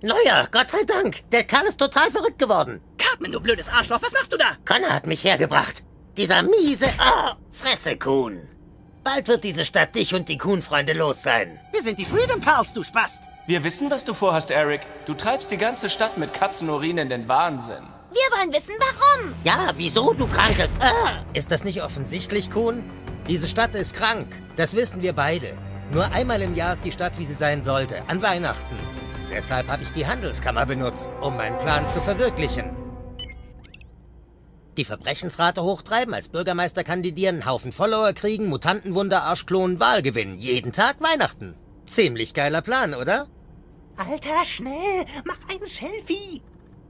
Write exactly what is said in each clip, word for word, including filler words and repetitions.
Naja, Gott sei Dank. Der Kerl ist total verrückt geworden. Cartman, du blödes Arschloch, was machst du da? Connor hat mich hergebracht. Dieser miese... Oh, Fresse, Kuhn. Bald wird diese Stadt dich und die Kuhn-Freunde los sein. Wir sind die Freedom Pals, du Spast. Wir wissen, was du vorhast, Eric. Du treibst die ganze Stadt mit Katzenurin in den Wahnsinn. Wir wollen wissen, warum. Ja, wieso, du krankes... Ah. Ist das nicht offensichtlich, Kuhn? Diese Stadt ist krank. Das wissen wir beide. Nur einmal im Jahr ist die Stadt, wie sie sein sollte. An Weihnachten. Deshalb habe ich die Handelskammer benutzt, um meinen Plan zu verwirklichen. Die Verbrechensrate hochtreiben, als Bürgermeister kandidieren, Haufen Follower kriegen, Mutantenwunder, Arschklonen, Wahl gewinnen. Jeden Tag Weihnachten. Ziemlich geiler Plan, oder? Alter, schnell, mach ein Selfie.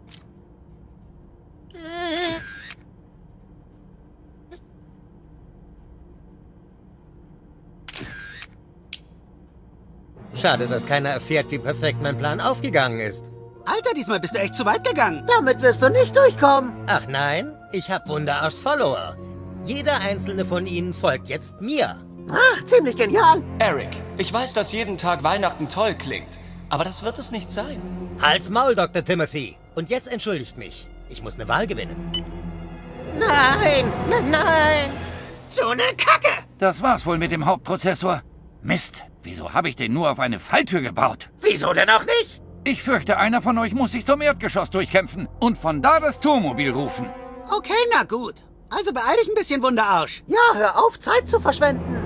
Schade, dass keiner erfährt, wie perfekt mein Plan aufgegangen ist. Alter, diesmal bist du echt zu weit gegangen. Damit wirst du nicht durchkommen. Ach nein, ich hab Wunderarschs Follower. Jeder einzelne von ihnen folgt jetzt mir. Ach, ziemlich genial. Eric, ich weiß, dass jeden Tag Weihnachten toll klingt. Aber das wird es nicht sein. Halt's Maul, Doktor Timothy. Und jetzt entschuldigt mich. Ich muss eine Wahl gewinnen. Nein, nein, nein. So eine Kacke. Das war's wohl mit dem Hauptprozessor. Mist, wieso habe ich den nur auf eine Falltür gebaut? Wieso denn auch nicht? Ich fürchte, einer von euch muss sich zum Erdgeschoss durchkämpfen und von da das Tourmobil rufen. Okay, na gut. Also beeil dich ein bisschen, Wunderarsch. Ja, hör auf, Zeit zu verschwenden.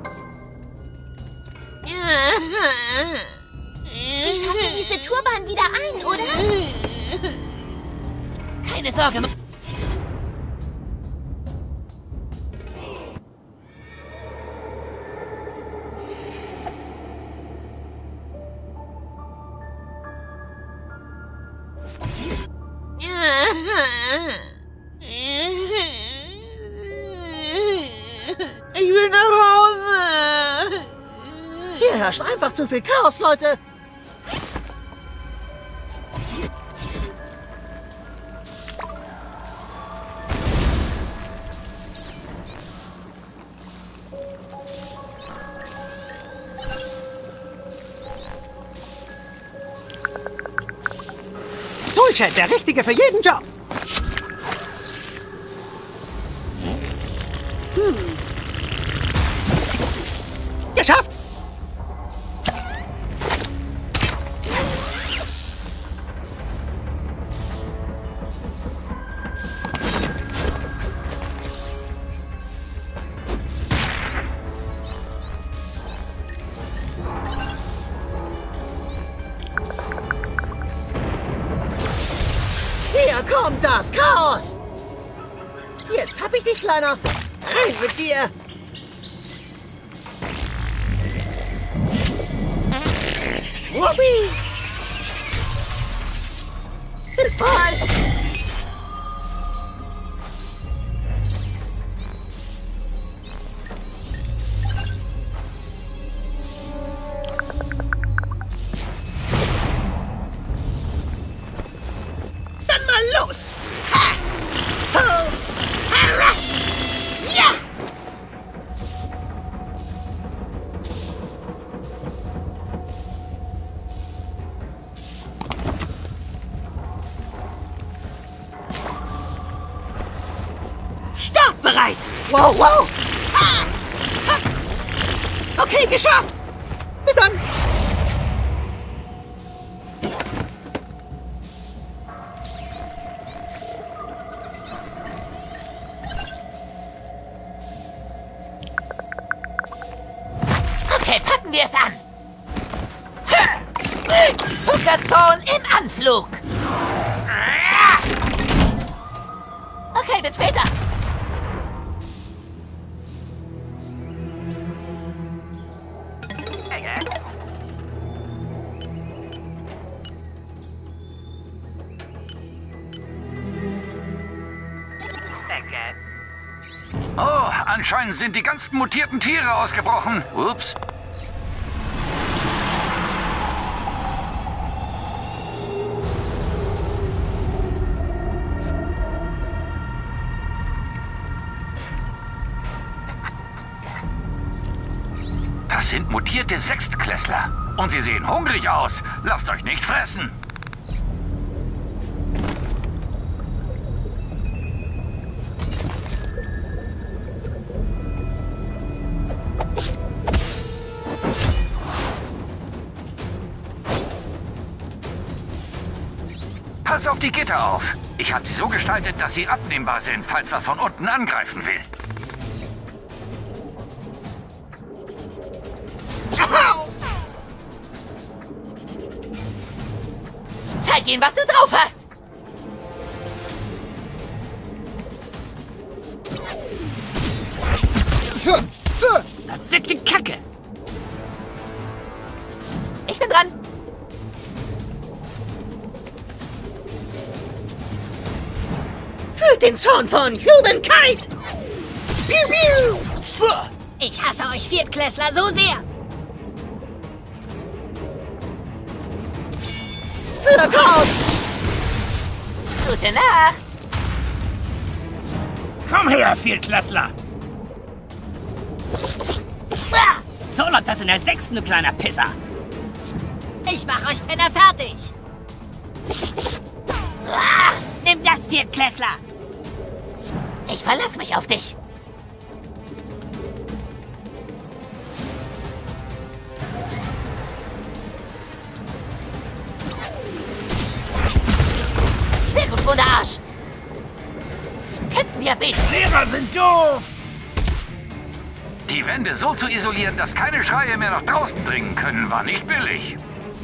Sie schaffen diese Tourbahn wieder ein, oder? Keine Sorge. Ich will nach Hause. Hier herrscht einfach zu viel Chaos, Leute. Bullshit, der Richtige für jeden Job. Hm. Geschafft! Hier kommt das Chaos. Jetzt hab ich dich, Kleiner. Rein mit dir. Whoopi. Bis bald. Dann mal los! Ha! Ho! Hara! Ja! Startbereit! Wow, wow. Ha! Ha! Okay, geschafft! Bis dann! Okay, packen wir es an! Zuckerzone im Anflug! Okay, bis später! Oh, anscheinend sind die ganzen mutierten Tiere ausgebrochen. Ups. Das sind mutierte Sechstklässler. Und sie sehen hungrig aus. Lasst euch nicht fressen. Pass auf die Gitter auf. Ich habe sie so gestaltet, dass sie abnehmbar sind, falls was von unten angreifen will. Zeig ihnen, was du drauf hast! Verfickte Kacke! Ich bin dran! Fühlt den Zorn von Humankind! Piu, piu. Ich hasse euch Viertklässler so sehr! Für Chaos! Gute Nacht! Komm her, Viertklässler! Ah! So läuft das in der sechsten, du kleiner Pisser! Ich mach euch Penner fertig! Ah! Nimm das, Viertklässler! Ich verlasse mich auf dich! Sehr gut, Wunderarsch! Captain Diabetes! Lehrer sind doof! Die Wände so zu isolieren, dass keine Schreie mehr nach draußen dringen können, war nicht billig.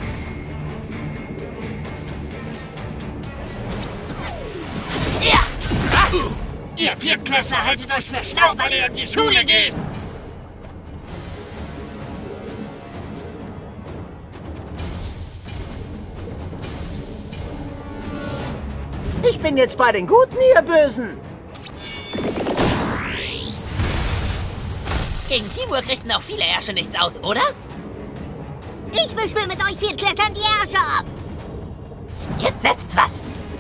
Ja! Ihr Viertklässler haltet euch für schlau, weil ihr in die Schule geht! Ich bin jetzt bei den Guten, ihr Bösen. Gegen Teamwork richten auch viele Ärsche nichts aus, oder? Ich wisch mir mit euch Viertklässlern die Ärsche ab. Jetzt setzt's was!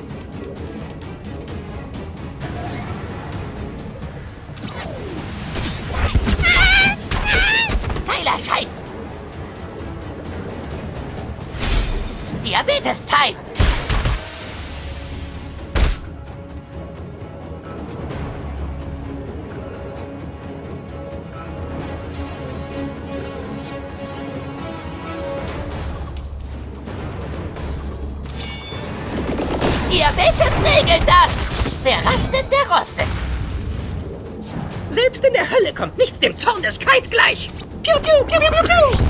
Geiler Scheiß! Diabetes-Time! Diabetes regelt das! Wer rastet, der rostet! Selbst in der Hölle kommt nichts dem Zorn des Kite gleich. Piu, piu, piu, piu, piu, piu.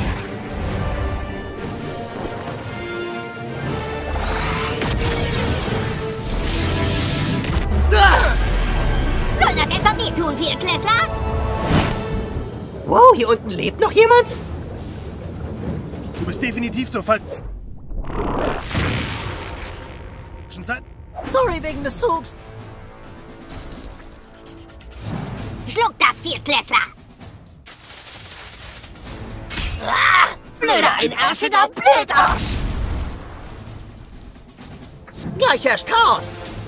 Soll das etwa wehtun, Viertklässler? Wow, hier unten lebt noch jemand? Du bist definitiv zur falschen Zeit. Sorry wegen des Zugs. Schluck das, Viertklässler! Ah, Blöder Einärschiger Blödarsch! Gleich herrscht Chaos.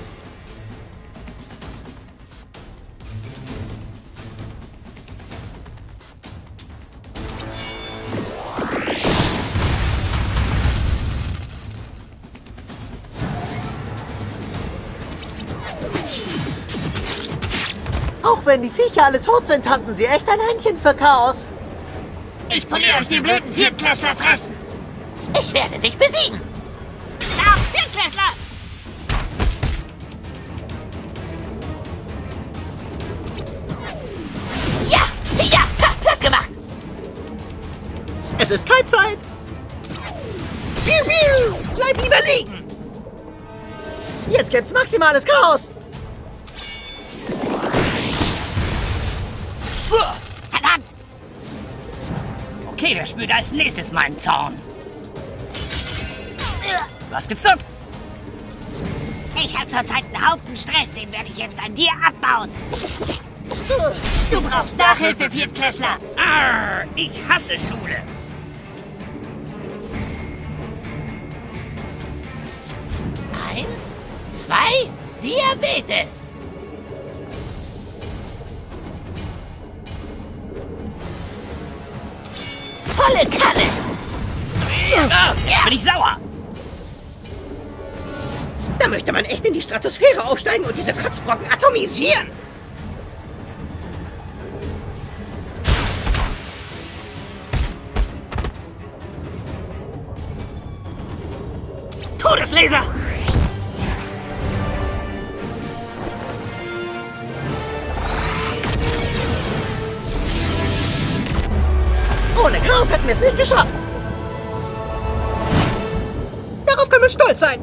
Auch wenn die Viecher alle tot sind, hatten sie echt ein Händchen für Chaos. Ich poliere euch die blöden Viertklässler fressen! ich werde dich besiegen! Na, Viertklässler! Ja! Ja! Ha, platt gemacht! Es ist keine Zeit. Piu, piu. Bleib lieber liegen. Jetzt gibt's maximales Chaos. Verdammt! Okay, wer spürt als nächstes meinen Zorn? Was gezuckt? Ich habe zurzeit einen Haufen Stress, den werde ich jetzt an dir abbauen. Du brauchst Nachhilfe, Viertklässler! Arr, ich hasse Schule! Eins, zwei, Diabetes! Volle Kanne! Jetzt bin ich sauer! Da möchte man echt in die Stratosphäre aufsteigen und diese Kotzbrocken atomisieren. Todeslaser! Ohne Graus hätten wir es nicht geschafft. Darauf können wir stolz sein.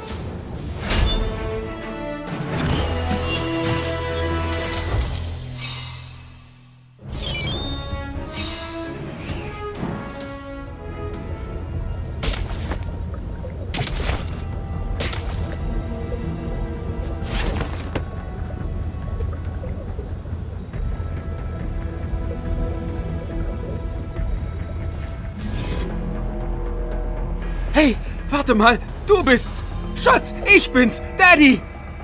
Hey, warte mal, du bist's! Schatz, ich bin's, Daddy!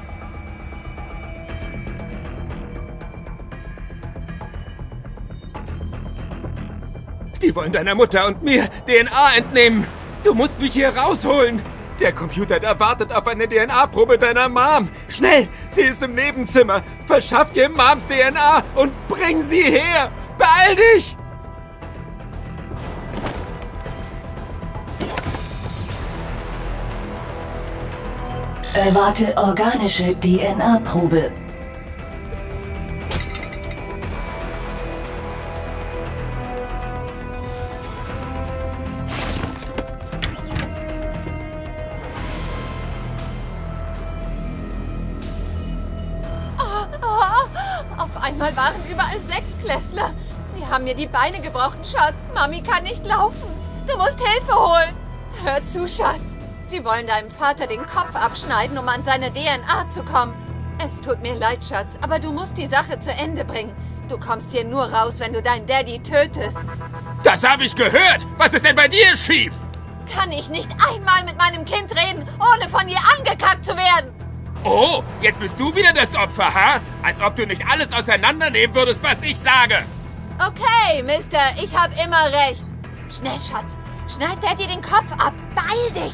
Die wollen deiner Mutter und mir D N A entnehmen. Du musst mich hier rausholen. Der Computer da wartet auf eine D N A-Probe deiner Mom. Schnell, sie ist im Nebenzimmer. Verschaff dir Moms D N A und bring sie her. Beeil dich! Erwarte organische D N A-Probe. Oh, oh, auf einmal waren überall Sechsklässler. Sie haben mir die Beine gebrochen, Schatz. Mami kann nicht laufen. Du musst Hilfe holen. Hör zu, Schatz. Sie wollen deinem Vater den Kopf abschneiden, um an seine D N A zu kommen. Es tut mir leid, Schatz, aber du musst die Sache zu Ende bringen. Du kommst hier nur raus, wenn du deinen Daddy tötest. Das habe ich gehört! Was ist denn bei dir schief? Kann ich nicht einmal mit meinem Kind reden, ohne von ihr angekackt zu werden? Oh, jetzt bist du wieder das Opfer, ha? Als ob du nicht alles auseinandernehmen würdest, was ich sage. Okay, Mister, ich habe immer recht. Schnell, Schatz, schneid Daddy den Kopf ab. Beeil dich!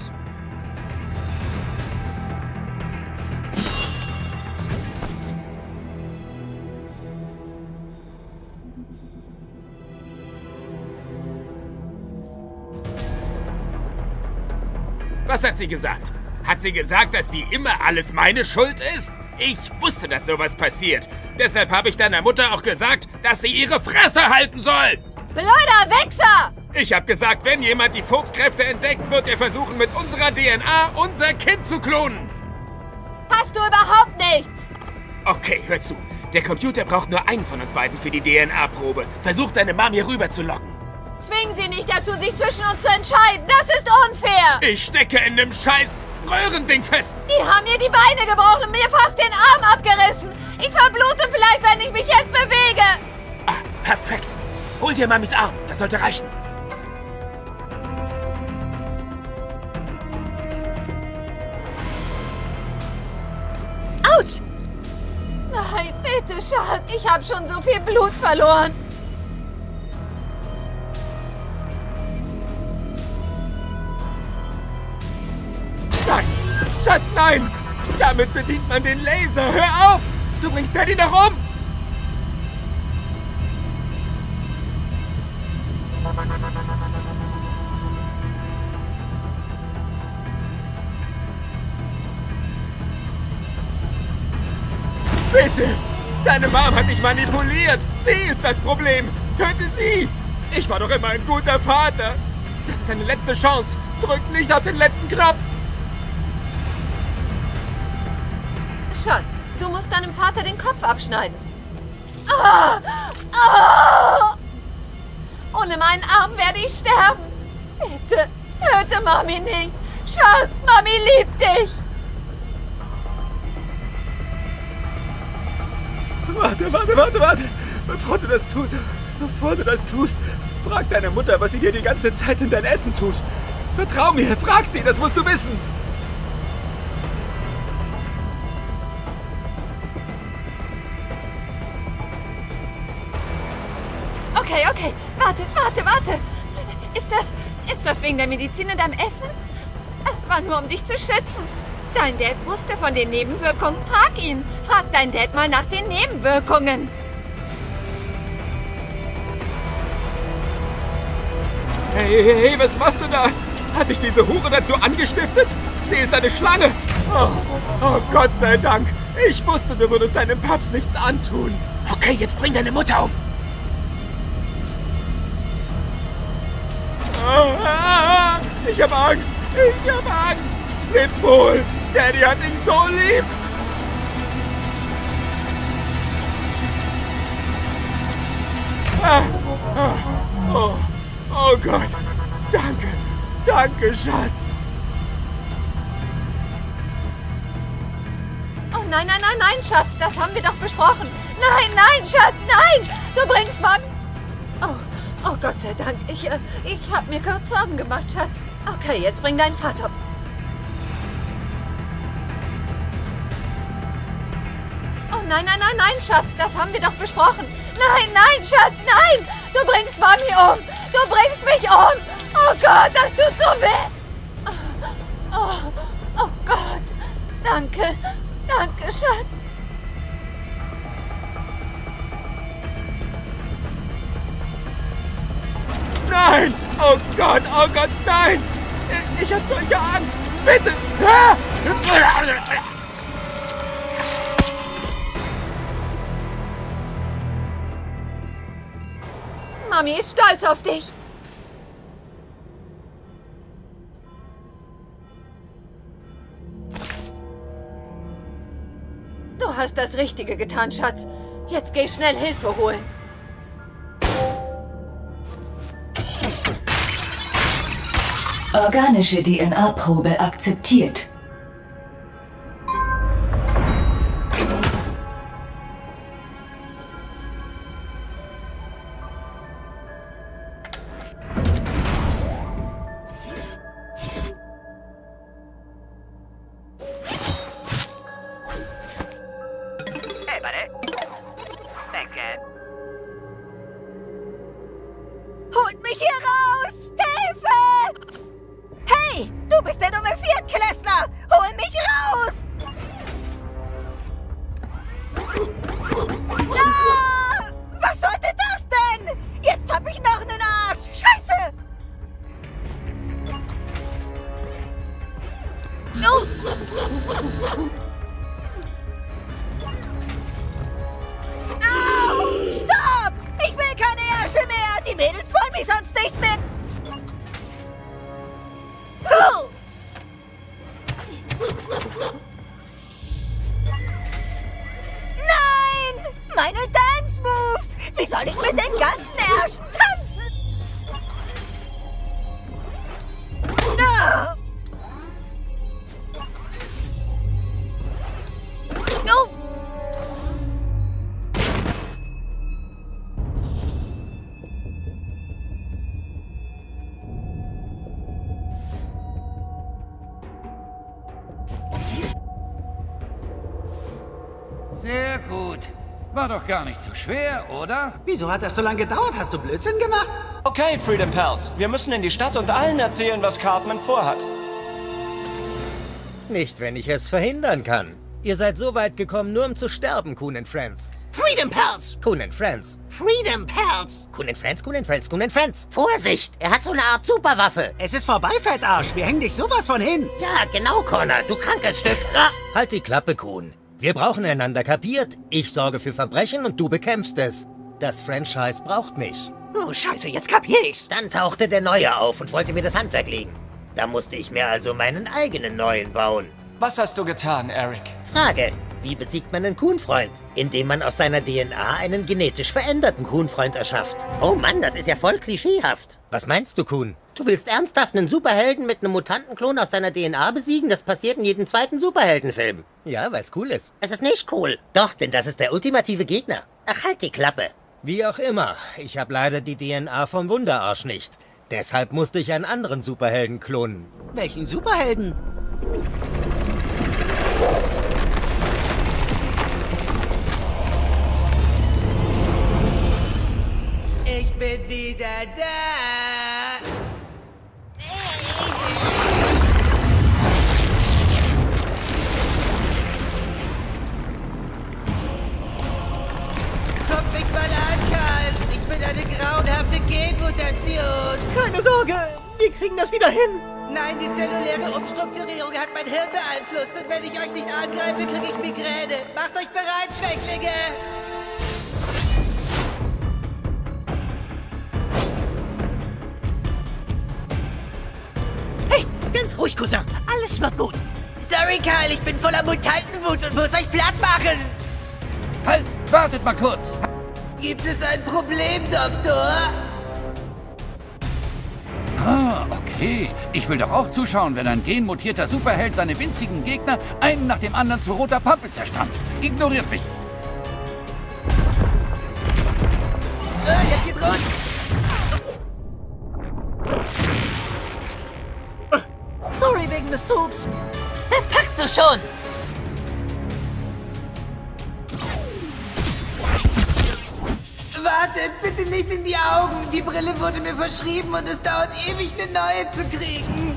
Was hat sie gesagt? Hat sie gesagt, dass wie immer alles meine Schuld ist? Ich wusste, dass sowas passiert. Deshalb habe ich deiner Mutter auch gesagt, dass sie ihre Fresse halten soll. Blöder Wichser! Ich habe gesagt, wenn jemand die Furzkräfte entdeckt, wird er versuchen, mit unserer D N A unser Kind zu klonen. Hast du überhaupt nicht! Okay, hör zu. Der Computer braucht nur einen von uns beiden für die D N A-Probe. Versuch, deine Mom hier rüber zu locken. Zwingen Sie nicht dazu, sich zwischen uns zu entscheiden. Das ist unfair. Ich stecke in dem scheiß Röhrending fest. Die haben mir die Beine gebrochen und mir fast den Arm abgerissen. Ich verblute vielleicht, wenn ich mich jetzt bewege. Ah, perfekt. Hol dir Mamis Arm. Das sollte reichen. Autsch. Nein, bitte, Schatz. Ich habe schon so viel Blut verloren. Nein! Schatz, nein! Damit bedient man den Laser! Hör auf! Du bringst Daddy noch um! Bitte! Deine Mom hat dich manipuliert! Sie ist das Problem! Töte sie! Ich war doch immer ein guter Vater! Das ist deine letzte Chance! Drück nicht auf den letzten Knopf! Schatz, du musst deinem Vater den Kopf abschneiden. Ah! Ah! Ohne meinen Arm werde ich sterben. Bitte, töte Mami nicht. Schatz, Mami liebt dich. Warte, warte, warte, warte. Bevor du das tust, bevor du das tust, frag deine Mutter, was sie dir die ganze Zeit in dein Essen tut. Vertrau mir, frag sie, das musst du wissen. Okay, okay. Warte, warte, warte. Ist das, ist das wegen der Medizin in deinem Essen? Es war nur, um dich zu schützen. Dein Dad wusste von den Nebenwirkungen. Frag ihn. Frag dein Dad mal nach den Nebenwirkungen. Hey, hey, hey, was machst du da? Hat dich diese Hure dazu angestiftet? Sie ist eine Schlange. Oh, oh Gott sei Dank. Ich wusste, du würdest deinem Paps nichts antun. Okay, jetzt bring deine Mutter um. Ich hab Angst! Ich hab Angst! Leb wohl! Daddy hat dich so lieb! Ah, ah, oh, oh Gott! Danke! Danke, Schatz! Oh nein, nein, nein, nein, Schatz, das haben wir doch besprochen. Nein, nein, Schatz, nein! Du bringst Mami... Oh, oh Gott sei Dank, ich, äh, ich hab mir kurz Sorgen gemacht, Schatz. Okay, jetzt bring deinen Vater... Oh nein, nein, nein, nein, Schatz, das haben wir doch besprochen. Nein, nein, Schatz, nein! Du bringst Mami um! Du bringst mich um! Oh Gott, das tut so weh! Oh, oh, oh Gott! Danke, danke, Schatz! Nein! Oh Gott, oh Gott, nein! Ich, ich hab solche Angst! Bitte! Ah! Mami ist stolz auf dich! Du hast das Richtige getan, Schatz. Jetzt geh schnell Hilfe holen. Organische D N A-Probe akzeptiert. Holt mich hier raus! Hilfe! Hey, du bist der dumme Viertklässler! Hol mich raus! Ah! Was sollte das denn? Jetzt hab ich noch einen Arsch! Scheiße! Oh. Au! Stopp! Ich will keine Ärsche mehr! Die Mädels wollen mich sonst nicht mehr! Oh. Nein! Meine Dance-Moves! Wie soll ich mit den ganzen Ärschen tanzen? Ah. Oh. Sehr gut. War doch gar nicht so schwer, oder? Wieso hat das so lange gedauert? Hast du Blödsinn gemacht? Okay, Freedom Pals. Wir müssen in die Stadt und allen erzählen, was Cartman vorhat. Nicht, wenn ich es verhindern kann. Ihr seid so weit gekommen, nur um zu sterben, Coon and Friends. Freedom Pals! Coon and Friends. Freedom Pals! Coon and Friends, Coon and Friends, Coon and Friends. Vorsicht, er hat so eine Art Superwaffe. Es ist vorbei, Fettarsch. Wir hängen dich sowas von hin. Ja, genau, Connor, du krankes Stück. Ah. Halt die Klappe, Coon. Wir brauchen einander, kapiert? Ich sorge für Verbrechen und du bekämpfst es. Das Franchise braucht mich. Oh, scheiße, jetzt kapier ich's. Dann tauchte der Neue auf und wollte mir das Handwerk legen. Da musste ich mir also meinen eigenen Neuen bauen. Was hast du getan, Eric? Frage, wie besiegt man einen Kuhnfreund? Indem man aus seiner D N A einen genetisch veränderten Kuhnfreund erschafft. Oh Mann, das ist ja voll klischeehaft. Was meinst du, Kuhn? Du willst ernsthaft einen Superhelden mit einem Mutantenklon aus seiner D N A besiegen? Das passiert in jedem zweiten Superheldenfilm. Ja, weil's cool ist. Es ist nicht cool. Doch, denn das ist der ultimative Gegner. Ach, halt die Klappe. Wie auch immer, ich habe leider die D N A vom Wunderarsch nicht. Deshalb musste ich einen anderen Superhelden klonen. Welchen Superhelden? Ich bin wieder da. Guck mich mal an, Karl. Ich bin eine grauenhafte Genmutation. Keine Sorge, wir kriegen das wieder hin. Nein, die zelluläre Umstrukturierung hat mein Hirn beeinflusst. Und wenn ich euch nicht angreife, kriege ich Migräne. Macht euch bereit, Schwächlinge! Ganz ruhig, Cousin. Alles wird gut. Sorry, Karl, ich bin voller Mutantenwut und muss euch platt machen. Halt, wartet mal kurz. Gibt es ein Problem, Doktor? Ah, okay. Ich will doch auch zuschauen, wenn ein genmutierter Superheld seine winzigen Gegner einen nach dem anderen zu roter Pampe zerstampft. Ignoriert mich. Äh, jetzt geht's rund. Sorry wegen des Zugs. Das packst du schon. Wartet, bitte nicht in die Augen. Die Brille wurde mir verschrieben und es dauert ewig, eine neue zu kriegen.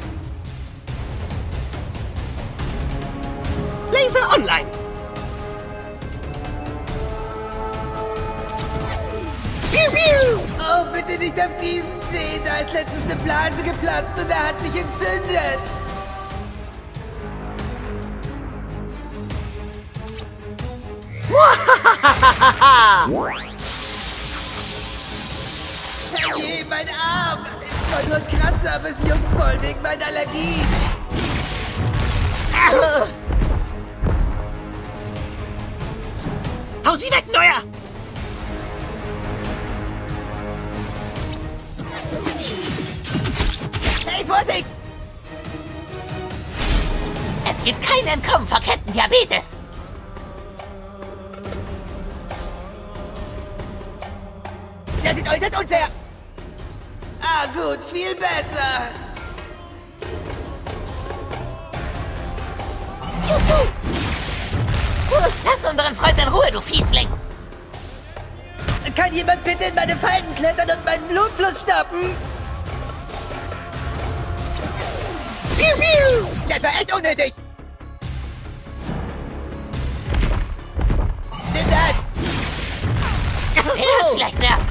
Laser online. Piu, piu. Oh, bitte nicht auf diesen Zeh. Da ist letztens eine Blase geplatzt und er hat sich entzündet. Herrje, mein Arm! Es war nur ein Kratzer, aber es juckt voll wegen meiner Allergie. Hau sie weg, Neuer! Hey, Vorsicht! Es gibt kein Entkommen vor Captain Diabetes. Das ist äußerst unfair! Ah, gut, viel besser! Juhu! Lass unseren Freund in Ruhe, du Fiesling! Kann jemand bitte in meine Falten klettern und meinen Blutfluss stoppen? Piu, piu! Das war echt unnötig! Nimm das! Der hat vielleicht Nerven.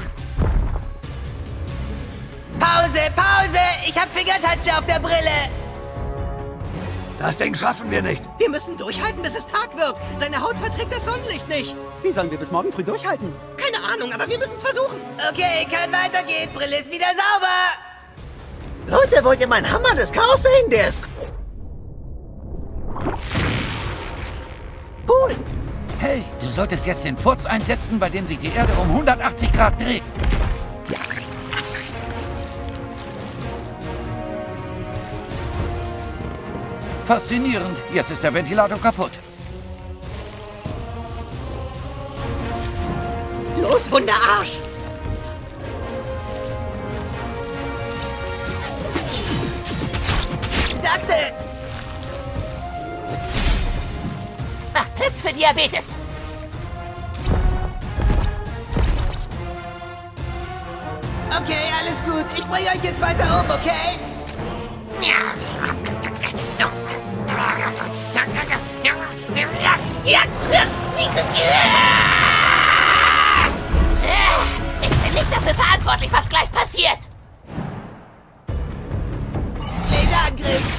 Pause, Pause! Ich hab Fingertouch auf der Brille! Das Ding schaffen wir nicht. Wir müssen durchhalten, bis es Tag wird. Seine Haut verträgt das Sonnenlicht nicht. Wie sollen wir bis morgen früh durchhalten? Keine Ahnung, aber wir müssen es versuchen. Okay, kann weitergehen. Brille ist wieder sauber. Leute, wollt ihr meinen Hammer des Chaos sehen? Der ist cool. Hey, du solltest jetzt den Furz einsetzen, bei dem sich die Erde um hundertachtzig Grad dreht. Faszinierend. Jetzt ist der Ventilator kaputt. Los, Wunderarsch! Sagte! Macht Platz für Diabetes! Okay, alles gut. Ich bringe euch jetzt weiter um, okay? Ich bin nicht dafür verantwortlich, was gleich passiert. Laserangriff.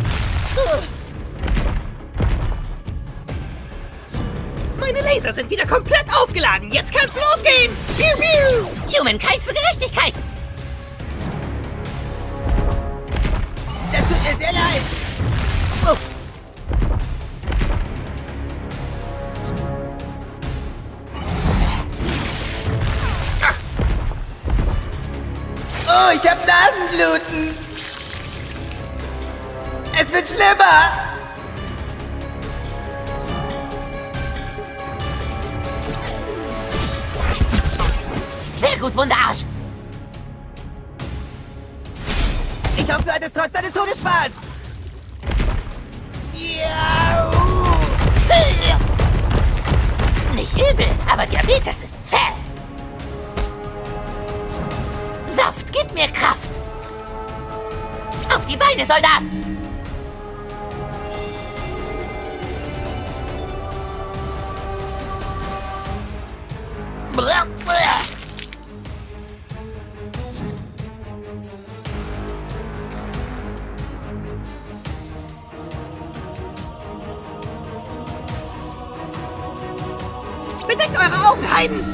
Meine Laser sind wieder komplett aufgeladen. Jetzt kann's losgehen. Piu, piu. Humankind für Gerechtigkeit. Das tut mir sehr leid. Oh. Oh, ich hab Nasenbluten. Es wird schlimmer. Sehr gut, Wunderarsch. Ich hoffe, du hattest trotz deines Todes Spaß. Ja. Nicht übel, aber Diabetes ist zäh. Saft, gib mir Kraft. Auf die Beine, Soldat. Bedeckt eure Augen, Heiden!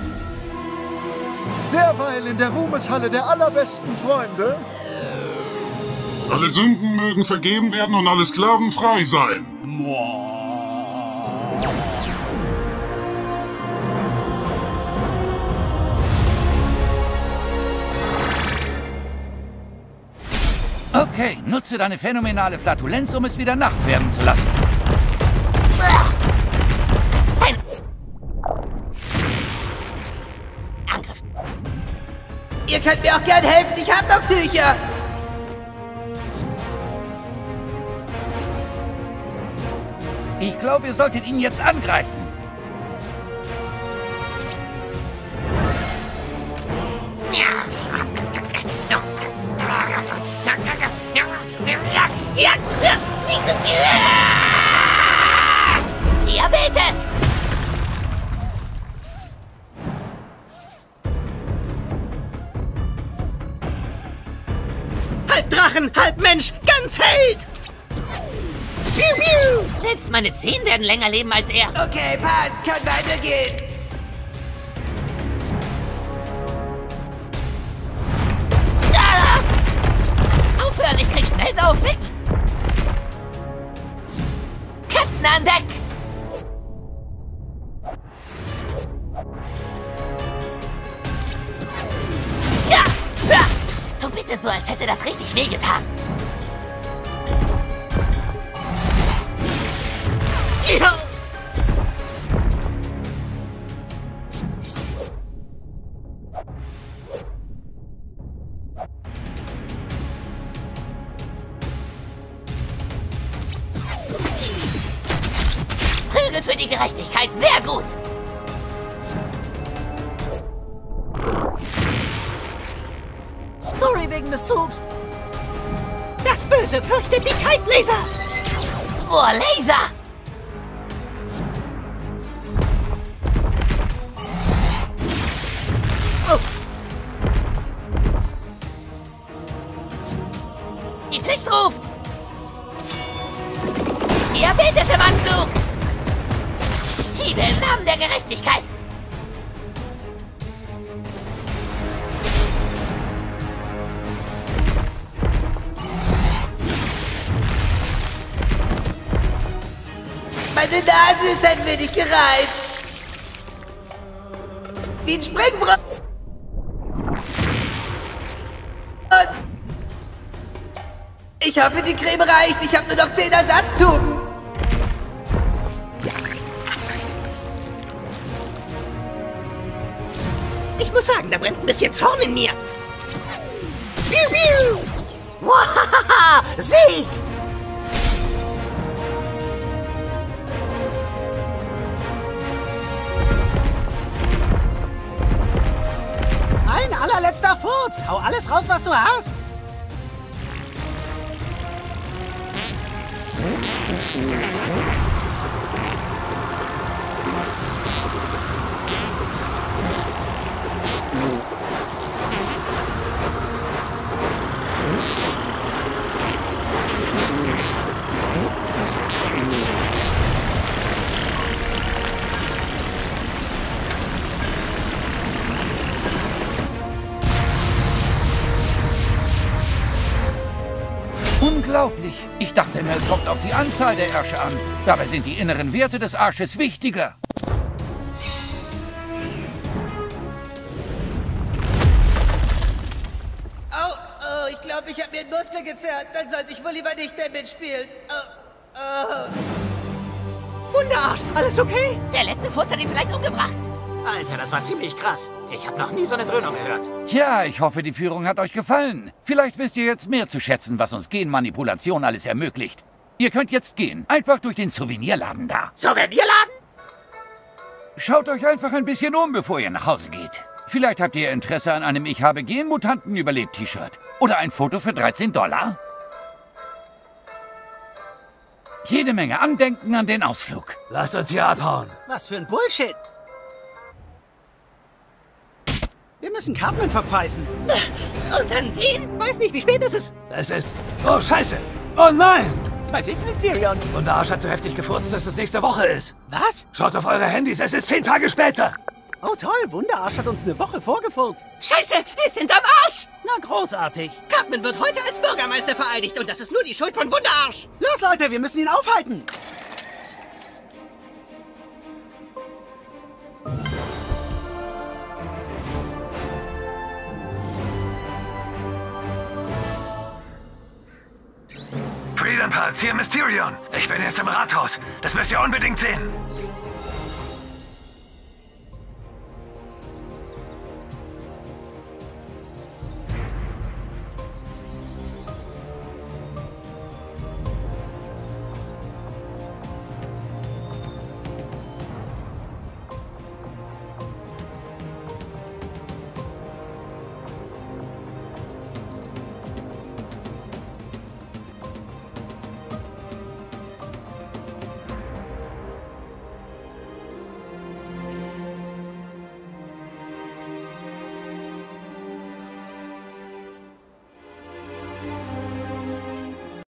Derweil in der Ruhmeshalle der allerbesten Freunde. Alle Sünden mögen vergeben werden und alle Sklaven frei sein. Okay, nutze deine phänomenale Flatulenz, um es wieder Nacht werden zu lassen. Angriff. Ihr könnt mir auch gern helfen, ich hab noch Tücher. Ich glaube, ihr solltet ihn jetzt angreifen. Diabetes! Halb Drachen, halb Mensch, ganz Held! Piu, piu. Selbst meine Zehen werden länger leben als er. Okay, passt, kann weitergehen. Ah! Aufhören, ich krieg schnell auf Flecken. Captain an Deck! Ja! Ja! Tu bitte so, als hätte das richtig wehgetan. Ja. Prügel für die Gerechtigkeit, sehr gut! Sorry wegen des Zugs. Das Böse fürchtet die Kite-Laser. Oh, Laser! Oh. Die Pflicht ruft! Diabetes im Anflug! Hiebe im Namen der Gerechtigkeit! Meine Nase ist ein wenig gereizt. Wie ein Springbrunnen. Ich hoffe, die Creme reicht. Ich habe nur noch zehn Ersatztuben. Ich muss sagen, da brennt ein bisschen Zorn in mir. Piu, piu. Wahaha, Sieg! Ein allerletzter Furz. Hau alles raus, was du hast. Unglaublich. Ich dachte immer, es kommt auf die Anzahl der Ärsche an. Dabei sind die inneren Werte des Arsches wichtiger. Oh, oh, ich glaube, ich habe mir einen Muskel gezerrt. Dann sollte ich wohl lieber nicht mehr mitspielen. Oh, oh. Wunderarsch, alles okay? Der letzte Furz hat ihn vielleicht umgebracht. Alter, das war ziemlich krass. Ich habe noch nie so eine Dröhnung gehört. Tja, ich hoffe, die Führung hat euch gefallen. Vielleicht wisst ihr jetzt mehr zu schätzen, was uns Genmanipulation alles ermöglicht. Ihr könnt jetzt gehen. Einfach durch den Souvenirladen da. Souvenirladen? Schaut euch einfach ein bisschen um, bevor ihr nach Hause geht. Vielleicht habt ihr Interesse an einem Ich habe Genmutanten überlebt T-Shirt. Oder ein Foto für dreizehn Dollar. Jede Menge Andenken an den Ausflug. Lasst uns hier abhauen. Was für ein Bullshit. Wir müssen Cartman verpfeifen. Und dann wen? Weiß nicht, wie spät ist es? Es ist... Oh, Scheiße! Oh nein! Was ist, Mysterion? Und der Arsch hat so heftig gefurzt, dass es nächste Woche ist. Was? Schaut auf eure Handys, es ist zehn Tage später. Oh toll, Wunderarsch hat uns eine Woche vorgefurzt. Scheiße, wir sind am Arsch! Na, großartig. Cartman wird heute als Bürgermeister vereidigt und das ist nur die Schuld von Wunderarsch. Los, Leute, wir müssen ihn aufhalten. Freedom Pulse, hier Mysterion. Ich bin jetzt im Rathaus. Das müsst ihr unbedingt sehen.